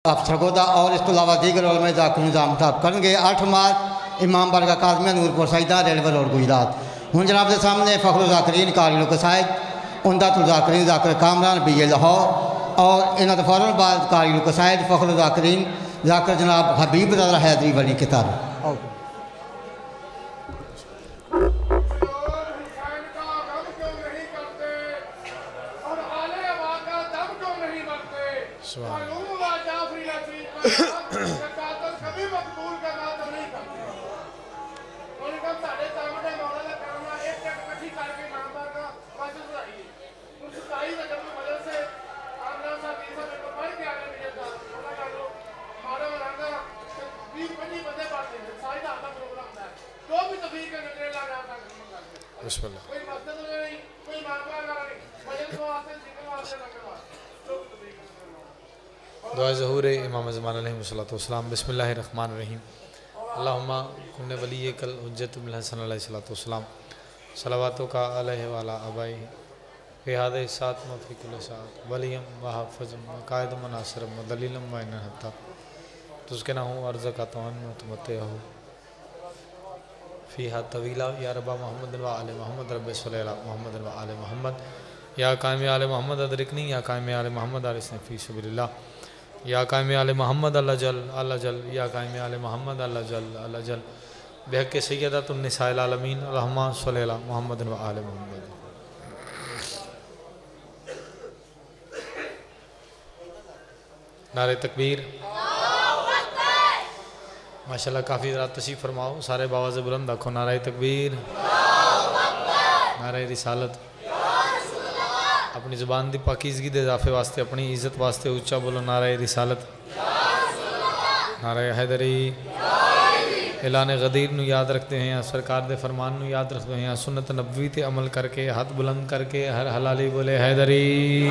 आप सरगोदा और इस तो अलावा दीगर उलमा का निज़ाम ताब करेंगे। 8 मार्च इमाम बारगाह काज़मिया नूरपुर सईदा रेलवे रोड गुजरात। हूँ जनाब के सामने फ़खरुल ज़ाकिरीन कारी कसायद उमदातुल ज़ाकिरीन ज़ाकिर कामरान BA लाहौर और इन्होंने फ़ौरन बाद कारी कसायद फ़खरुल ज़ाकिरीन ज़ाकिर जनाब हबीब रज़ा हैदरी वाली किताब। दुआ ज़हूर इमाम ज़मान अलैहिस्सलाम। बिस्मिल्लाहिर्रहमानिर्रहीम। अल्लाहुम्मा कुन्ने वली कल हुज्जत बिल हसन अलैहिस्सलाम सलावातों का अलैहि वाला अबाई फ़िहादे सात मफ़िकुल सात वलियम व हाफ़िज़म व कायद मनासिरम व दलीलम व इन हत्ता तुस्के ना हूँ अर्ज़ का तवन मतमते हो फ़ीहा तवीला या रब्बा मोहम्मद व आले मोहम्मद रब्बे सल्लल्लाहु मोहम्मद व आले मोहम्मद या कायम आले मोहम्मद अदरिकनी या कायम आले मोहम्मद आरिसनी फ़ी सबिलिल्लाह या कायम आले मोहम्मद अल्लाह जल या कायम आले मोहम्मद अल्लाह जल बेहक़ सय्यदतुन निसाइल आलमीन अल्लाहुम्मा सल्लि अला मोहम्मद व आले मोहम्मद। नारे तकबीर। माशाल्लाह काफ़ी ज़रा तशरीफ़ फरमाओ सारे बावाज़ बुलंद आखो नारे तकबीर नारे रिसालत। अपनी ज़ुबान की पाकीज़गी के इजाफे वास्ते अपनी इज़्ज़त वास्ते उच्चा बोलो नारे रिसालत नारे हैदरी। ऐलान गदीर नू याद रखते हैं सरकार दे फरमान नू याद रखते हैं सुन्नत नबवी ते अमल करके हाथ बुलंद करके हर हलाली बोले हैदरी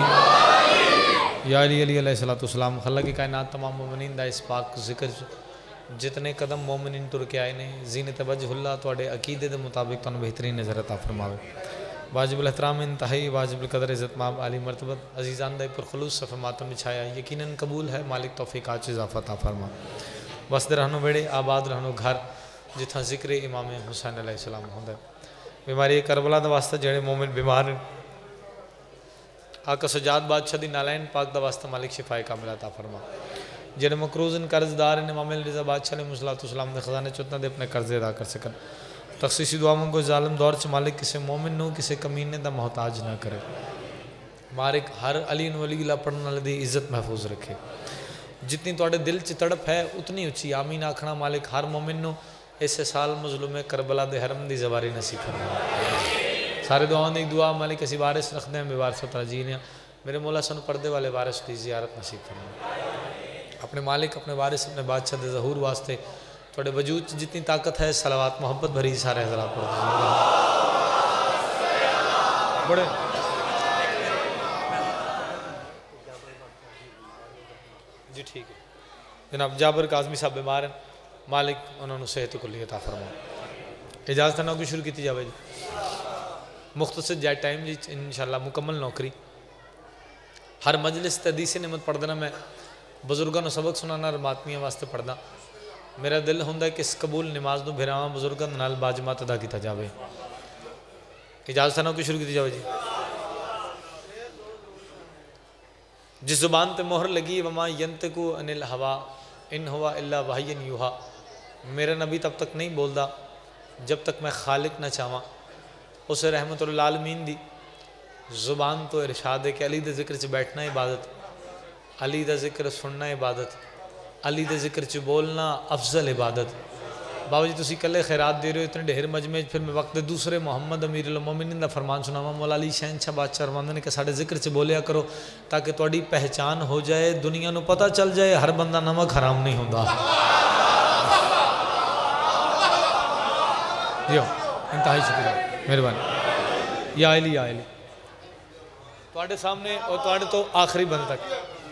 या अली अलैहिस्सलाम। खल्ला की कायनात तमाम मोमिनीन दा इस पाक जिक्र जितने कदम मोमिनीन तुर के आए ने ज़ीनत वजहुल्लाह तुहाडे अकीदे दे मुताबिक तुहानू बेहतरीन नज़र अता फरमावे। वाजिबुल एहतराम इंतहाई वाजिबुल कदर इज़्ज़त माब आली मरतबत अजीज़ान दा पुरखलूस सफ़े मातम बिछाया यकीनन कबूल है मालिक तौफ़ीक़ात इज़ाफ़ा अता फरमा। वसद रहनो बेड़े आबाद रहनो घर जिथा जिक्र इमाम हुसैन अलैहिस्सलाम होंदा। बीमारी करबला दा वास्ता जेड़े मोमिन बीमार आका सजाद बादशाह दी नालैन पाक दा वास्ता मालिक शिफाए कामिला अता फरमा। जेड़े मकरूज़न कर्जदार ने इमाम रिज़ा बादशाह अलैहिस्सलाम दे खजाने चुतना दे अपने कर्जे अदा कर सकन। तखसीसी दुआ मंगो जालिम दौर च मालिक किसी मोमिन नू किसी कमीने दा मोहताज ना करे। मालिक हर अली वली पढ़ने वाले दी इज्जत महफूज रखे। जितनी तुहाडे दिल च तड़प है उतनी उच्ची आमीन आखना मालिक हर मोमिन नू इस साल मजलूमे करबला दे हरम दी ज़वारी नसीब फरमा। सारे दुआओं दी दुआ मालिक असी वारिस रखते हैं बेवारस तरजीन मेरे मौला सानू पर्दे वाले वारिस की ज़ियारत नसीब फरमा। अपने मालिक अपने वारिस अपने बादशाह दे ज़हूर वास्ते थोड़े वजूद जितनी ताकत है सलावात मोहब्बत भरी सारे हज़रात पढ़ बड़े जी ठीक है। जनाब जाबर काज़मी साहब बीमार हैं मालिक उन्होंने सेहत कुल्ली अता फरमा। इजाज़त नौकरी शुरू की जाए जी मुख्तसर जै टाइम जी इंशाअल्लाह मुकम्मल नौकरी हर मजलिस तदीस निमत पढ़ना मैं बजुर्गों को सबक सुनाना मातमियां वास्ते पढ़ना मेरा दिल होंदा है कि इस कबूल नमाज को भिरावां बजुर्गों नाल बाजमात अदा किया जाए। इजाज़त नौकरी शुरू की जाए जी। जिस जुबान ते मोहर लगी वमा यंतकु अनिल हवा इन हुआ इल्ला वहयन यूहा मेरा नबी तब तक नहीं बोलता जब तक मैं खालिक न चाहवा। उस रहमतुल आलमीन दी जुबान तो इरशाद है कि अली दे जिक्र च बैठना इबादत अली दा जिक्र सुनना इबादत अली दे जिक्र च बोलना अफजल इबादत। बाबा जी तुसी कल्ले खैरात दे रहे हो इतने ढेर मजमे फिर मैं वक्त दूसरे मोहम्मद अमीरुल मोमिनीन दा फरमान सुनावा मौला अली शहनशाह बादशाह फरमांदे ने कि साडे जिक्र च बोलिया करो ताकि तुहाडी पहचान हो जाए दुनिया नू पता चल जाए हर बंदा नमक हराम नहीं होंदा। यो इंतहाई शुक्रिया मेहरबानी या अली तुहाडे सामने और तुहाडे तो आखिरी बंद तक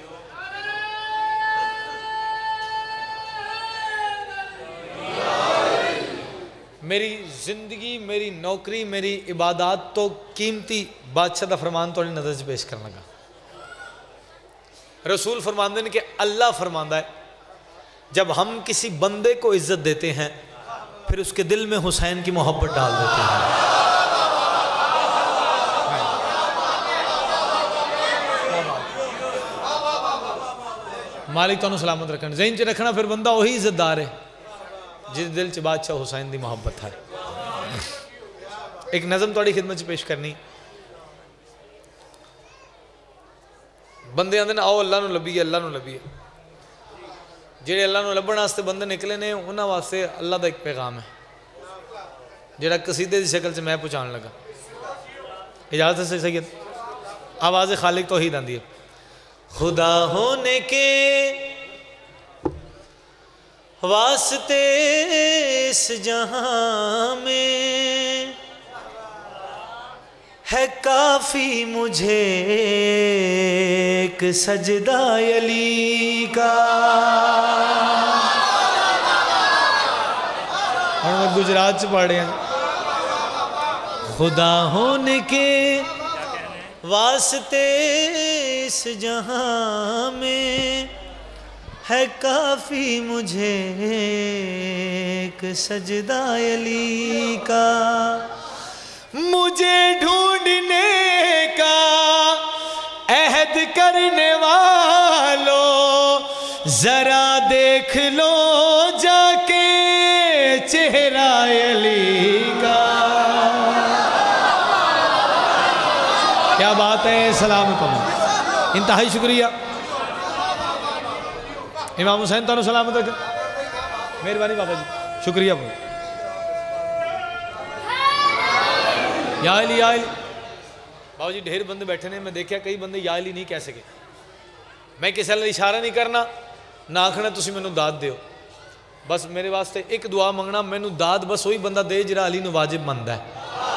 मेरी जिंदगी मेरी नौकरी मेरी इबादत तो कीमती बादशाह का फरमान थोड़ी नज़र पेश करने लगा। रसूल फरमाते हैं कि अल्लाह फरमाता है जब हम किसी बंदे को इज्जत देते हैं फिर उसके दिल में हुसैन की मोहब्बत डाल देते हैं। मालिक तुहानू सलामत रखन, ज़हन च रखना फिर बंदा वही इज्जतदार है जिस दिल च बादशाह हुसैन की मोहब्बत है। एक नज़म थोड़ी खिदमत पेश करनी। बंदे आंदे ने आओ अल्लाह नूं लभीए, अल्लाह नूं लभीए। जेड़े अल्लाह नूं लभण वास्ते बंदे निकले ने उन्हां वास्ते अल्लाह का एक पैगाम है जेड़ा कसीदे की शक्ल च मैं पहुँचाने लगा। इजाज़त से सैयद, आवाज़ खालिक तौहीद आंदी है। खुदा होने के वास्ते इस जहां में है काफ़ी मुझे एक सजदा अली का। हम गुजरात च पढ़ रहे हैं। खुदा होने के वास्ते इस जहां में है काफ़ी मुझे एक सजदा अली का। मुझे ढूंढने का अहद करने वालों जरा देख लो जाके चेहरा अली का। क्या बात है, सलाम कम, इंतहाई शुक्रिया। इमाम हुसैन तुहानू सलामत रखे, मेहरबानी बाबा जी, शुक्रिया। या अली, या अली। बाबा जी ढेर बंदे बैठे ने, मैं देखा कई बंदे या अली नहीं कह सके। मैं किसी वाल इशारा नहीं करना, ना आखना तुसी मैनू दाद दिओ। बस मेरे वास्ते एक दुआ मंगना, मैनू दाद बस वही बंदा दे जिहड़ा अली नू वाजिब मनदा है।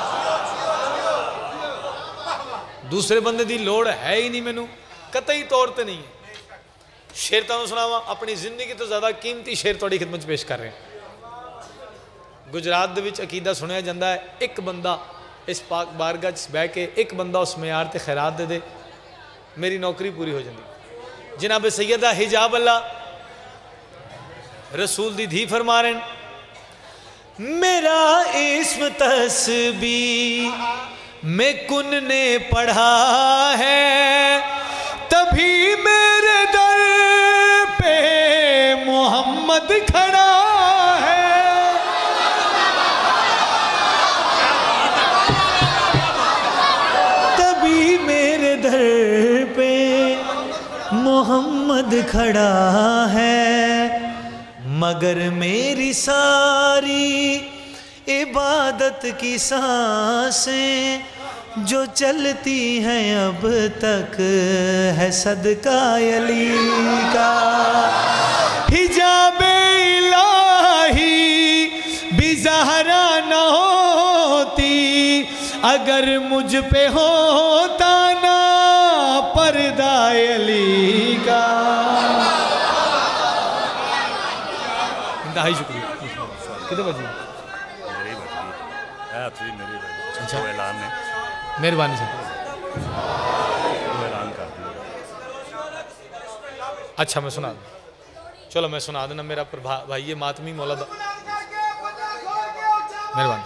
दूसरे बंदे की लोड़ है ही नहीं, मैनू कतई तौर पर नहीं है। शेर तुहानू सुनावा, अपनी जिंदगी तो ज़्यादा कीमती शेर तुहाडी खिदमत पेश कर रहे हैं। गुजरात दे विच अकीदा सुनिया जाता है, एक बंदा इस पाक बारगाह च बह के एक बंदा उस म्यार ते खैरात दे दे, मेरी नौकरी पूरी हो जाती। जनाब सैयदा हिजाब अल्लाह रसूल दी धी फरमा रहे हैं, मेरा इस्म तस्बी में कुन ने पढ़ा है, तभी मेरे दर पे मोहम्मद खड़ा है। तभी मेरे दर पे मोहम्मद खड़ा है, मगर मेरी सारी इबादत की सांसें जो चलती हैं अब तक है सदका अली का। हिजाबे इलाही भी ज़हरा न होती अगर मुझ पे होता ना पर्दा अली का। इंतहाई शुक्रिया। कितने बजे? अच्छा, ऐलान है, मेहरबानी से ऐलान कर दिया। अच्छा मैं सुना दूँ, चलो मैं सुना देना। मेरा भाई ये मातमी मौला दा, मेहरबानी।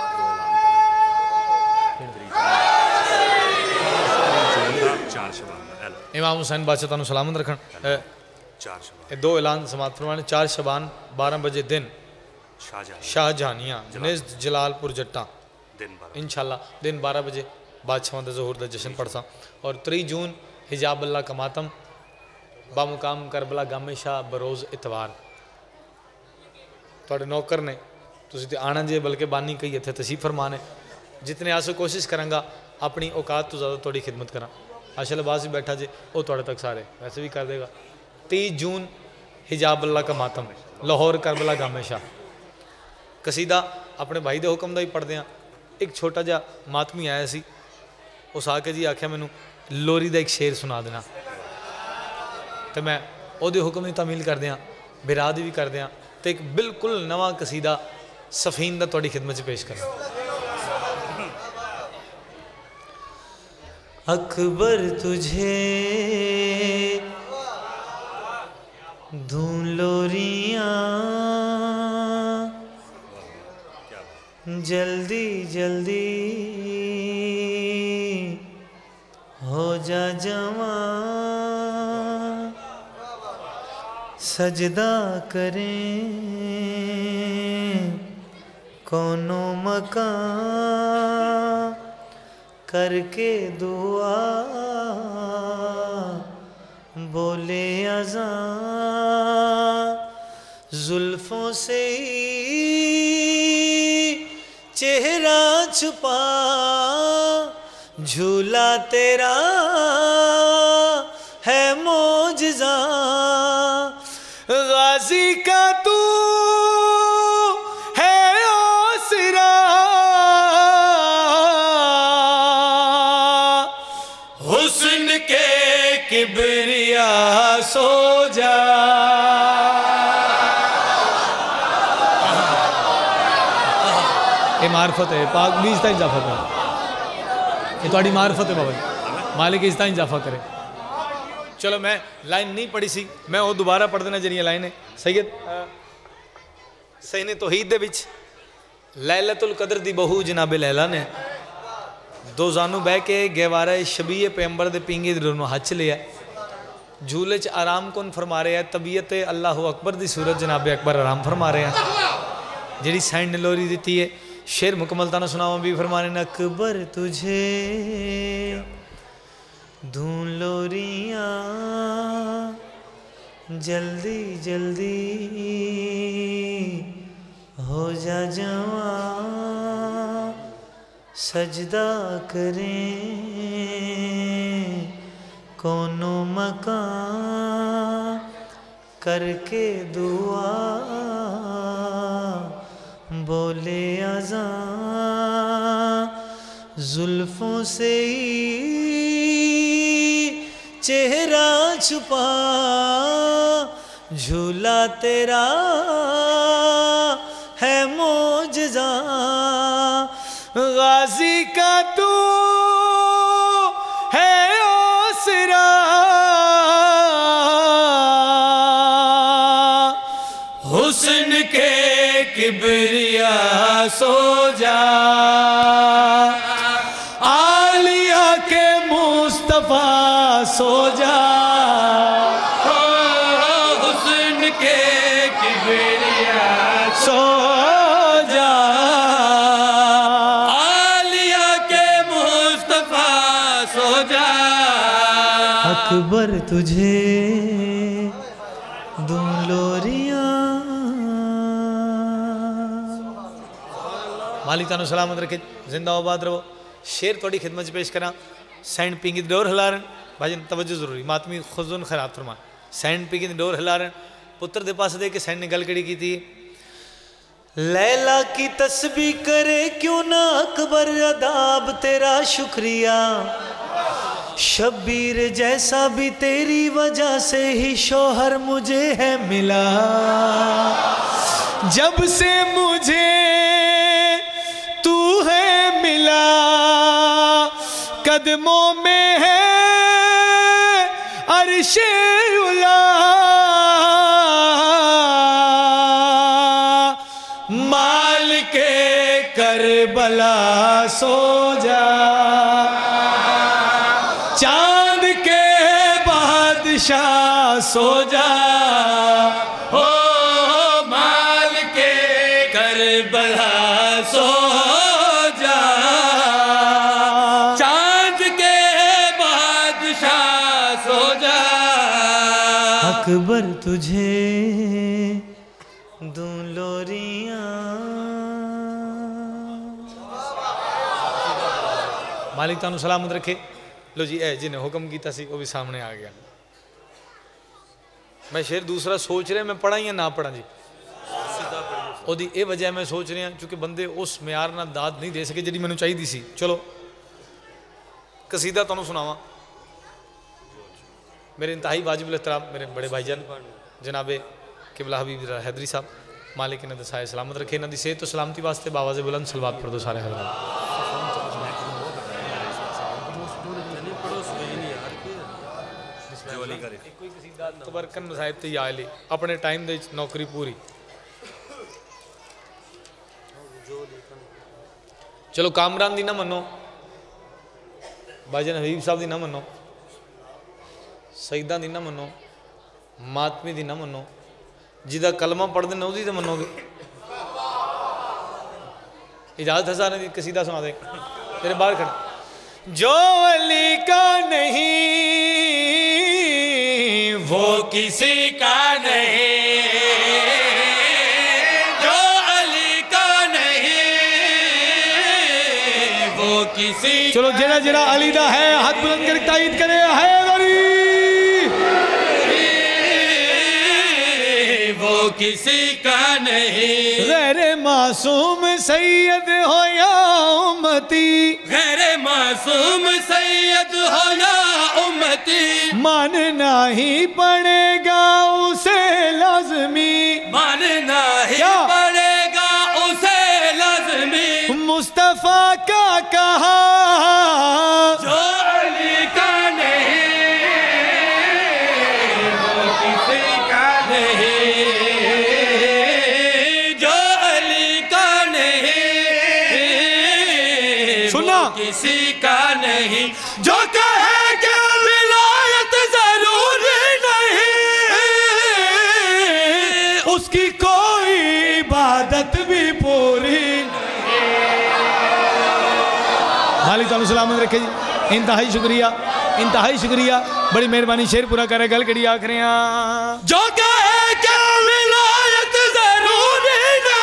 इमाम हुसैन बादशाह तुहानू सलामत रखन। दो ऐलान समात फरमाने। 4 शबान 12 बजे दिन शाहजहानिया निज़्द जलालपुर जट्टा इंशाल्लाह दिन 12 बजे बादशाह ज़हूर का जश्न पढ़सा। और 3 जून हिजाब अल्लाह का मातम बामुकाम करबला गामे शाह बरोज़ इतवार। थोड़े नौकर ने तुसीं ते आना जे, बल्कि बानी कई इत्थे तशीफ फरमाने। जितने आसो कोशिश करांगा अपनी औकात तो ज़्यादा थोड़ी खिदमत करा। आशा अब्बास भी बैठा जे, वो थोड़े तक सारे वैसे भी कर देगा। 30 जून हिजाब अल्लाह का मातम लाहौर करबला गामे शाह। कसीदा अपने भाई के हुक्म का ही पढ़ते हैं। एक छोटा जा मातमी आया सी, उस आके जी आख्या मैनू लोरी का एक शेर सुना देना, तो मैं ਉਹਦੇ हुक्म की तामील कर दिया, बिरा दी भी कर दिया, तो एक बिल्कुल नवा कसीदा सफीन का थोड़ी खिदमत पेश करना। अकबर तुझे धूं लोरियां जल्दी जल्दी हो जा जवां, सजदा करें कोनो मकान, करके दुआ बोले अज़ां, जुल्फों से ही चेहरा छुपा, झूला तेरा है मोजज़ा, गाजी का तू है आसरा, हुस्न के किबरिया सो जा। ये मार्फत है पाक भी इसका इजाफा करे, ये थोड़ी मार्फत है बाबा मालिक इसका इजाफा करे। चलो मैं लाइन नहीं पढ़ी सी, मैं वो दोबारा पढ़ देना जरिए लाइन है। सैयद सही ने तौहीद दे विच लैलतुल कदर दी बहू जनाबे लैला ने दो जानू बह के गहवारा शबीए पैगंबर दे पिंगे दोनों हच लिया, झूले च आराम कौन फरमा रहे हैं, तबीयत अल्लाह अकबर दी सूरत जनाबे अकबर आराम फरमा रहे हैं। जी सैंड लोरी दी है, शेर मुकम्मल ताना सुनावा भी फरमाने न, अकबर तुझे धूं लोरियां जल्दी जल्दी हो जा जवां, सजदा करें कोनो मकान, करके दुआ बोले अज़ां, जुल्फों से ही चेहरा छुपा, झूला तेरा है मोजज़ा, गाजी का तू है आसरा, हुस्न के किबरिया सो जा, आलिया के मुस्तफा सो जा, हुस्न के किबरिया सो जा, आलिया के मुस्तफा सो जा, अकबर तुझे दूं लोरियां। मालिक तानू सलामत रखे, जिंदाबाद रहो। शेर थोड़ी खिदमत पेश करा, सैंड पिंगी डोर हिला रहे भाजन, तवज्जो जरूरी, मातमी खुजून खैरात फरमा। सैंड पिंगी डोर हिला रहे, पुत्र दे पास दे के सैंड ने गल कड़ी की थी, लैला की तस्बीह करे क्यों ना अकबर, अदाब तेरा शुक्रिया, शब्बीर जैसा भी तेरी वजह से ही शोहर मुझे है मिला, जब से मुझे तू है मिला, कदमों में है अर्शे उला, मालिके करबला सो जा, चांद के बादशाह सो जा, हो मालिके करबला सो जा, चांद के बादशाह सो जा, अकबर तुझे दूं लोरियां। मालिक तानू सलामत रखे। लो जी ए जिन्हें हुक्म किया सी वो भी सामने आ गया। मैं शेर दूसरा सोच रहा मैं पढ़ा या ना पढ़ा जी, ओदी ये वजह मैं सोच रहा क्योंकि बंदे उस म्यार नाल दाद नहीं दे सके जी मैनू चाहिए सी। चलो कसीदा तुहानू सुनावा, मेरे इंतहाई वाजिब एहतराम मेरे बड़े भाईजान जनाबे किबला हबीब हैदरी साहब, मालिक इन्हें दसाए सलामत रखे, इन्हों की सेहत तो सलामती वास्ते बावाज़े बुलंद सलवात पढ़ दो सारे हज़रात। अली करे कोई कसीदा तबरकन मसाहिब ते या अली अपने टाइम दे विच नौकरी पूरी चलो कामरान दी ना मनो भाईजान हबीब साहब दी ना मनो सईदा दी ना मनो मातमी दी ना मनो जिदा कलमा पढ़ते ना उसकी तो मनोगे इजाजत है सारे कसीदा सुना दे तेरे बाहर खड़ा जो अली का नहीं वो किसी का नहीं जो अली का नहीं वो किसी चलो जेड़ा जेड़ा अली दा है हाथ बुलंद करके तायीद करे हैदरी वो किसी का नहीं गैर मासूम सैयद हो या उम्मती गैर मासूम सैयद हो या उम्मती मानना ही पड़ेगा उसे लाज़मी मानना ही पड़ेगा उसे लाज़मी मुस्तफ़ा का कहा जो अली का नहीं वो किसी का नहीं जो अली का नहीं सुना किसी का नहीं जो कहे कि विलायत जरूरी नहीं उसकी कोई इबादत भी पूरी मालिक तानु सलामत रखे जी इंतहाई शुक्रिया बड़ी मेहरबानी शेर पूरा करे गल कड़ी आखरे जो कहे कि विलायत जरूरी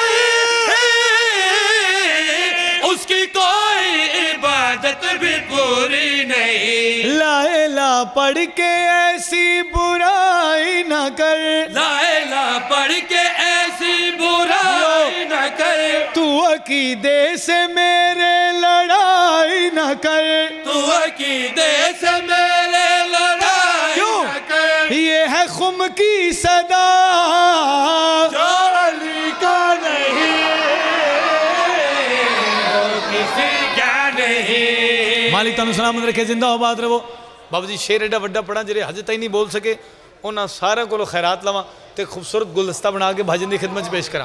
नहीं उसकी कोई इबादत भी पूरी नहीं ला इला पढ़ के ऐसी बुराई न कर ला इला पढ़ के ऐसी बुराई न कर तू अकीदे से मेरे लड़ाई न कर तू अकीदे से मेरे लड़ाई न कर ये है खुम की सदा जो अली का नहीं वो किसी का नहीं मालिक तानु सलामत रखे जिंदा आबाद रहो बाबा जी शेर एडा वड्डा पढ़ा जेरे हजे तई नहीं बोल सके उन्होंने सारे को खैरात लवा तो खूबसूरत गुलदस्ता बना के भाजन की खिदमत पेश करा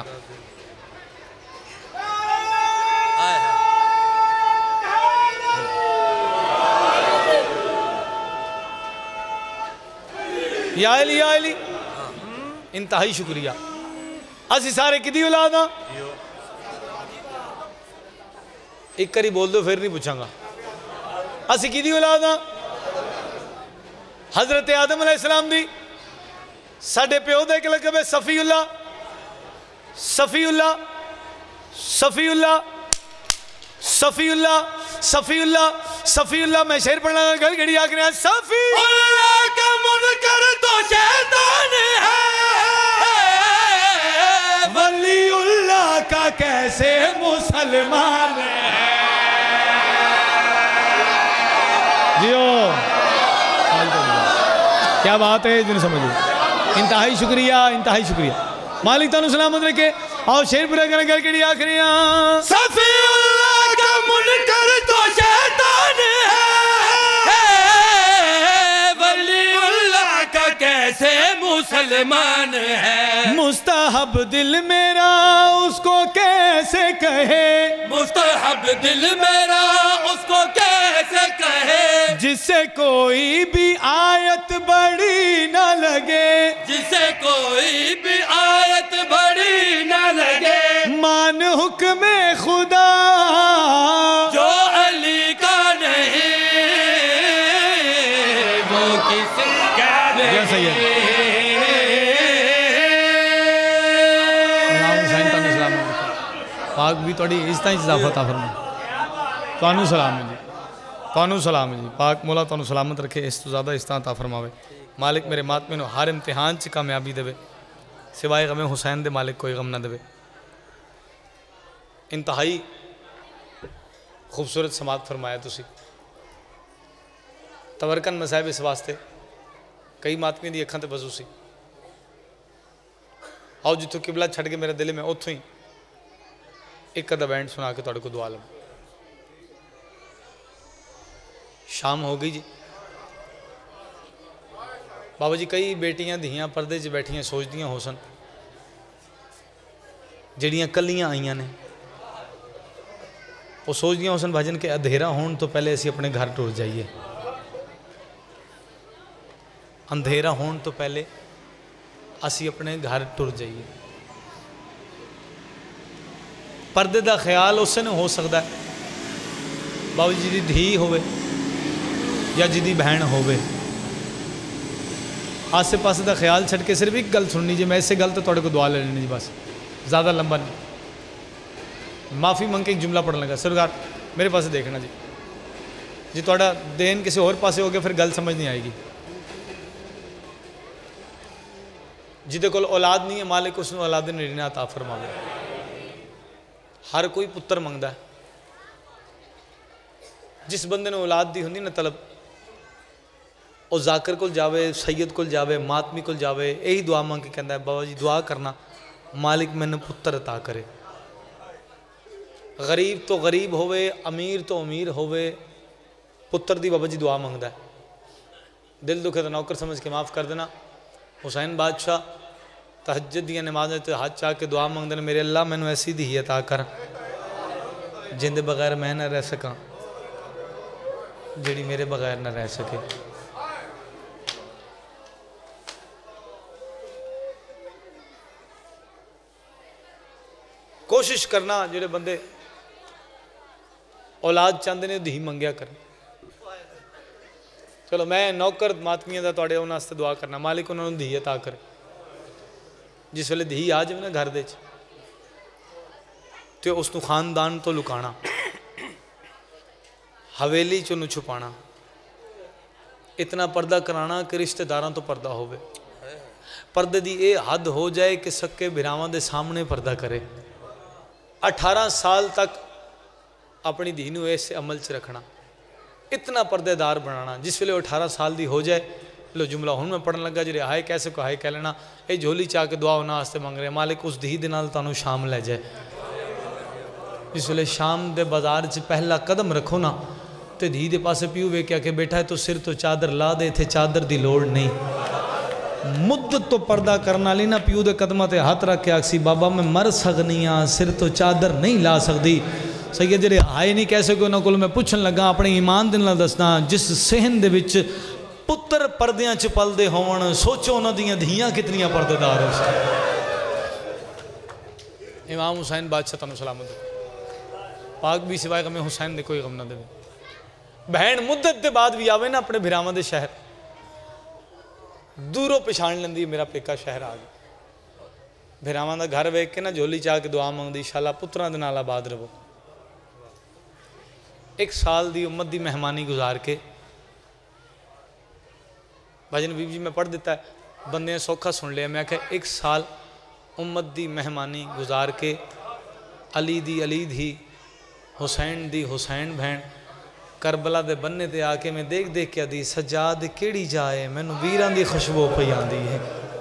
या अली इंतहाई शुक्रिया असी सारे किदी औलाद हाँ एक करी बोल दो फिर नहीं पूछांगा असी किदी औलाद हाँ हजरत आदम अलैहिस्सलाम दी साडे प्यो दा एक लकब है सफीउल्ला सफीउल्ला सफीउल्ला सफीउल्ला सफीउल्ला सफीउल्ला मैं शेर पढ़ना गल घड़ी आखिर सफीउल्ला का मुनकर तो शैतान है वलीउल्लाह का कैसे मुसलमान है जियो क्या बात है जिन्हें समझो इंतहाई शुक्रिया मालिक तानु सलामत रखे आओ शेर पूरा कर गल आखिरी सफीउल्लाह का मुनकर तो शैतान है वलीउल्लाह का कैसे मुसलमान है मुस्तहब दिल मेरा उसको कैसे कहे मुस्तहब दिल मेरा उसको कैसे कहे जिससे कोई भी आयत बड़ी न लगे जिससे कोई भी आयत बड़ी न लगे मान हुक्म खुदा जो अली का नहीं वो किसी का नहीं पाक भी थोड़ी इज्जत इजाफा फरमा तानू सलाम जी पाक मौला तानू सलामत रखे इस तो ज़्यादा इज्जत अता फरमावे मालिक मेरे मातमे नो हर इम्तिहान च कामयाबी देवे सिवाय गमे हुसैन दे मालिक कोई गम ना देवे इंतहाई खूबसूरत समात फरमाया तुसी तवरकन मसाहिब इस वास्ते कई मातमी दी अखां ते वजू सी आओ जिथों किबला छड़ के मेरे दिल में उतों ही एक अदा बैंड सुना के तुहाडे को दुआ लवां शाम हो गई जी बाबा जी कई बेटियां धियां पर्दे 'च बैठियां सोचदियां हो सन जड़ियां कलियां आईयां ने वो सोचदियां हो सन भजन के अंधेरा होने तो पहले असी अपने घर टुर जाइए, अंधेरा होने तो पहले असी अपने घर टुर जाइए। पर्दे का ख्याल उस ने हो सकता है बाबा जी की धी होवे या जिदी बहन होवे, आसे पासे का ख्याल छड़ के सिर्फ एक गल सुननी जी, मैं इसे गल तो थोड़े को दुआ ले लेनी जी, बस ज़्यादा लंबा नहीं। माफ़ी मंग के एक जुमला पढ़ने लगा, सरकार मेरे पास देखना जी, जी थोड़ा देन किसी और पासे हो गया फिर गल समझ नहीं आएगी। जिदे कोल औलाद नहीं है मालिक उसनूं औलाद नरीना अता फरमावे। हर कोई पुत्र मंगदा है, जिस बंदे ने औलाद दी हुंदी ना तलब, और जाकर को जावे, सैयद को जावे, मातमी को जावे, यही दुआ मंग के कहता है बाबा जी दुआ करना मालिक मैंने पुत्र अता करे। गरीब तो गरीब होवे, अमीर तो अमीर होवे, पुत्र दी बाबा जी दुआ मंगदा है। दिल दुखे तो नौकर समझ के माफ़ कर देना। हुसैन बादशाह तहज्जुद दी नमाज़ ते हाथ चाह के दुआ मंगदे ने, मेरे अल्लाह मैनू ऐसी धी अता कर जिंदे बगैर मैं ना रह सका, जिहड़ी मेरे बगैर ना रह सके। कोशिश करना जिहड़े बंदे औलाद चाहते ने धी मंगया कर। चलो मैं नौकर मातमिया का तुहाडे उन्हां वास्ते दुआ करना, मालिक उन्होंने धी अता करे। जिस वेले धी आ जाए ना घर दे तो उसनूं खानदान तो लुकाना, हवेली च उन्हूं छुपाना, इतना पर्दा कराना कि रिश्तेदारों तो पर्दा होवे। पर्दे दी ये हद हो जाए कि सक्के भिरावां दे सामने पर्दा करे। 18 साल तक अपनी धी नूं इस अमल च रखना, इतना पर्देदार बनाना। जिस वेले 18 साल दी हो जाए, लो जुमला हुण मैं पढ़न लगा, जिहड़े हाय कैसे को हाय कह लेना, ये झोली चाह के दुआ उन्हां वास्ते मंग रहे, मालिक उस धी दे नाल तुहानूं शाम लै जाए। जिस वेले शाम दे बाजार च पहला कदम रखो ना तो धी दे पासे पीऊ वेख्या कि बेटा तो सिर तो चादर ला दे, इत्थे चादर दी लोड़ नहीं। मुद्दत तो पर्दा करने वाली ना प्यू दे कदमां ते हथ रख के आखसी बाबा मैं मर सकनी हाँ, सिर तो चादर नहीं ला सकती। सही है, जेडे आए नहीं कह सके उन्होंने को मैं पूछन लगा, अपने ईमान दे नाल दसना, जिस सहन दे विच पुत्र पर्दियां च पलदे होवन, सोचो उन्हां दियां धीयां कितनियां पर्देदार हो सन। इमाम हुसैन बादशाह तुहानूं सलामत पाक भी सिवाय गमे हुसैन दे कोई गम ना देवे। बहन मुद्दत के बाद भी आवे ना अपने भिरावां दे शहर, दूरों पछाण लेंदी मेरा पेका शहर आ गया। भिरावां दा घर वेख के ना झोली चाह के दुआ मंगदी, इंशाअल्लाह पुत्रां दे नाल आबाद रहो। 1 साल की उम्मत की मेहमानी गुजार के भजन बीबी जी मैं पढ़ दिता है, बंदे ने सौखा सुन लिया। मैं आख्या 1 साल उम्मत की मेहमानी गुजार के अली दी हुसैन दी हुसैन बहन करबला दे बन्ने ते आके मैं देख देख के आदि सजाद केड़ी जाए, मैनू वीरां दी खुशबू पई आंदी है।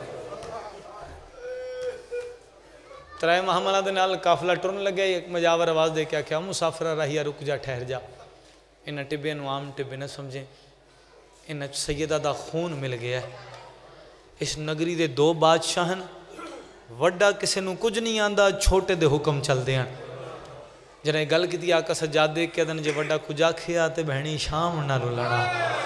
तराए महामला दे नाल काफला टुरन लगे, एक मजावर आवाज़ दे के आख्या मुसाफिरा राहिया रुक जा ठहर जा। इन्हां टिब्बे नूं आम टिब्बे न समझे, इन्हां सैयदा दा खून मिल गया है। इस नगरी दे 2 बादशाह हैं, वड्डा किसी नूं कुछ नहीं आंदा, छोटे दे हुक्म चलते हैं। जरा गल की आका सजाद देख के अदन जे वड्डा कुछ आखिया तो बहनी शाम ना रुलना।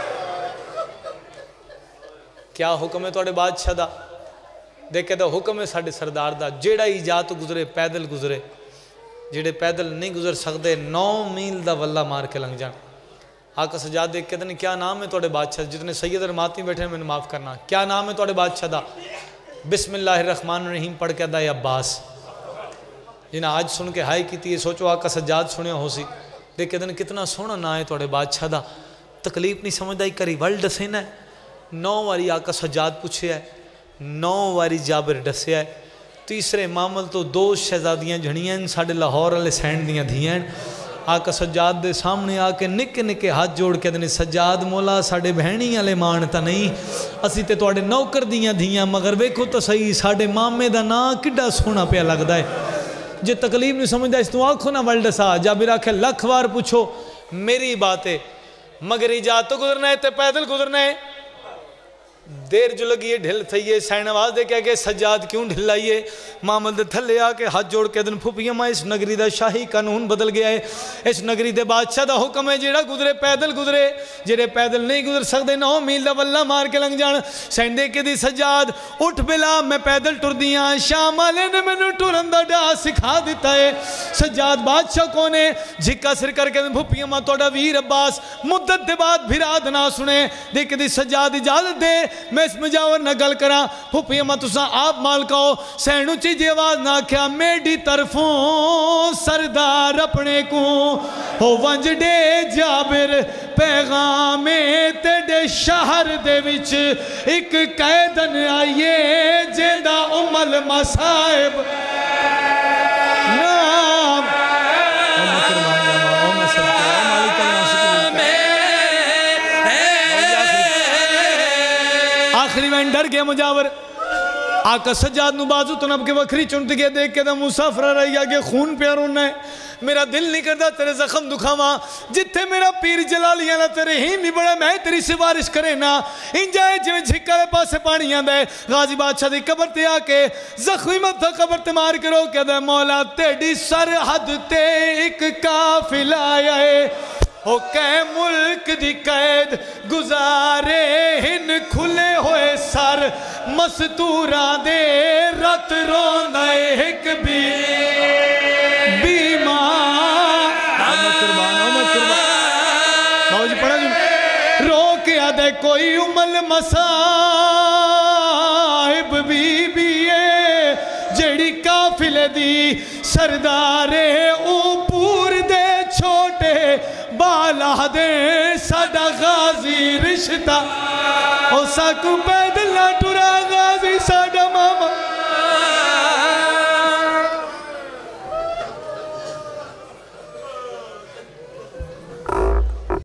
क्या हुक्म है तुहाडे बादशाह दा? देखे तो हुक्म है साडे सरदार दा, जेड़ा ही जात गुजरे पैदल गुजरे, जेड़े पैदल नहीं गुजर सकते 9 मील का वल्ला मार के लंघ जान। आका सजाद देख के अदन क्या नाम है तुहाडे बादशाह? जितने सैयद और मातमी बैठे मैंने माफ़ करना, क्या नाम है तुहाडे बादशाह दा? बिस्मिल्लाहिर्रहमानिर्रहीम पढ़ के अदा अब्बास। जिन्हें आज सुन के हाई की सोचो आका सजाद सुनिया हो सी, देख दिन कितना सोहना ना है तुहाडे बादशाह दा। तकलीफ नहीं समझदा, एक बारी वल दसे ना 9 बारी आका सजाद पूछे है, 9 बारी जाबिर दसिया है। तीसरे मामल तो 2 शहजादियाँ जड़ियाँ साढ़े लाहौर वाले सैंड दियाँ धियाँ। आका सजाद दे सामने आके निके निके हाथ जोड़ के कहते सजाद मौला साढ़े बहनी वाले मान तो नहीं, असी तो तुहाडे नौकर दियाँ धियाँ, मगर वेखो तो सही साढ़े मामे का नाँ किड्डा सोहना पिया लगता है। जे तकलीफ नहीं समझदा इस तू आखो ना वल दसा। जाबिर आखे 1,00,000 बार पूछो मेरी बात है, मगर इजात तो गुजरना है तो पैदल गुजरना है। देर जो लगी है ढिल थी है सैन आवाज दे के सज्जाद क्यों ढिलाइए मामल दे थले आके हाथ जोड़ के दिन फुफिया मां इस नगरी का शाही कानून बदल गया है। इस नगरी के बादशाह का हुक्म है जेड़ा गुजरे पैदल गुजरे, जेड़े पैदल नहीं गुजर सकते 9 मील का वल्ला मार के लंघ जान। सैन दे के दी सज्जाद उठ बिला मैं पैदल टुरदी हाँ, शाम वाले ने मैनू टुरन का डा सिखा दिता है। सज्जाद बादशाह कौन है? झिक्का सिर करके फुफिया मां तोड़ा वीर अब्बास मुद्दत के बाद फिराद ना सुने देख दी सज्जाद इजाजत दे मैं इस मुजावर न गल करा। फुफिया मां तुसा आप मालक हो। सैन उची जी आवाज ना आख्या मेरी तरफों सरदार अपने को हो वंज डे जाबिर पैगामे तेरे शहर दे विच एक कैदन आइए जेदा उमल मसाइब नाम आखिरी में डर गया मुजावर आका सज्जाद नु बाजू तनब के वखरी चुनट के देख के मुसाफर रही आगे खून प्यार होना है। मेरा दिल नहीं करता तेरे जख्म दुखावा जिथे मेरा पीर जलालिया ना तेरे ही नहीं बड़ा मैं तेरी सिफारिश करे ना इंजाए जिवें झिक्का दे पासे पानी आंदा है। गाजी बादशाह दी कबर ते आके जख्मी मत्था कबर ते मार के रो के मौला तेरी सरहद ते एक काफिला आया है हो कै मुल्क दी कैद गुजारे हिन खुले होए सर मस्तूरा दे रत रोंदा एक रो के आदे कोई उमल मसाहिब बीबी जेड़ी काफिले दी सरदारे ऊपर दे छोटे बाला दे साडा गाजी रिश्ता ओ साकू पैदल ना टुरा गाजी साडा मामा